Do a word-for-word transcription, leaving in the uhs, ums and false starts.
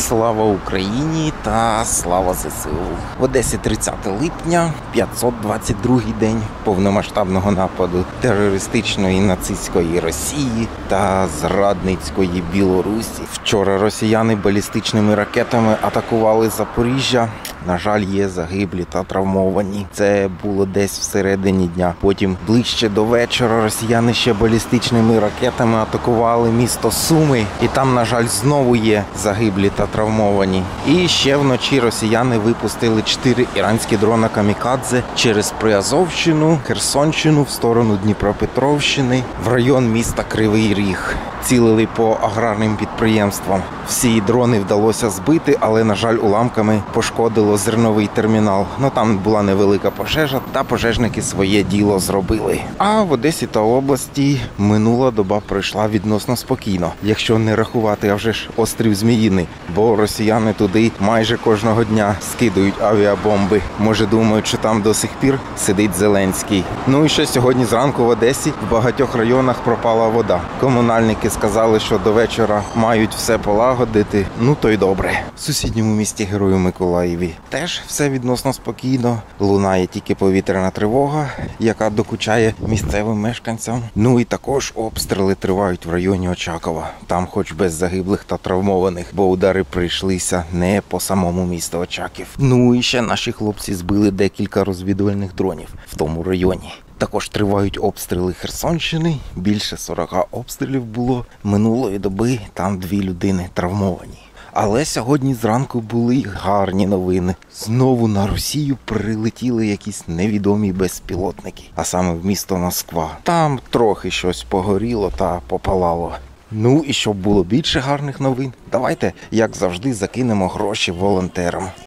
Слава Україні та слава ЗСУ! В Одесі тридцяте липня, п'ятсот двадцять другий день повномасштабного нападу терористичної нацистської Росії та зрадницької Білорусі. Вчора росіяни балістичними ракетами атакували Запоріжжя. На жаль, є загиблі та травмовані. Це було десь всередині дня. Потім ближче до вечора росіяни ще балістичними ракетами атакували місто Суми. І там, на жаль, знову є загиблі та травмовані. І ще вночі росіяни випустили чотири іранські дрона камікадзе через Приазовщину, Херсонщину в сторону Дніпропетровщини, в район міста Кривий Ріг. Цілили по аграрним підприємствам. Всі дрони вдалося збити, але, на жаль, уламками пошкодило зерновий термінал. Ну, там була невелика пожежа, та пожежники своє діло зробили. А в Одесі та області минула доба пройшла відносно спокійно, якщо не рахувати, а вже ж острів Зміїний, бо росіяни туди майже кожного дня скидують авіабомби. Може, думають, що там до сих пір сидить Зеленський. Ну і ще сьогодні зранку в Одесі в багатьох районах пропала вода. Комунальники сказали, що до вечора мають все полагодити. Ну то й добре. В сусідньому місті Герою Миколаєві теж все відносно спокійно. Лунає тільки повітряна тривога, яка докучає місцевим мешканцям. Ну і також обстріли тривають в районі Очакова. Там хоч без загиблих та травмованих, бо удари прийшлися не по самому місту Очаків. Ну і ще наші хлопці збили декілька розвідувальних дронів в тому районі. Також тривають обстріли Херсонщини. Більше сорока обстрілів було минулої доби, там дві людини травмовані. Але сьогодні зранку були гарні новини. Знову на Росію прилетіли якісь невідомі безпілотники, а саме в місто Москва. Там трохи щось погоріло та попалало. Ну і щоб було більше гарних новин, давайте, як завжди, закинемо гроші волонтерам.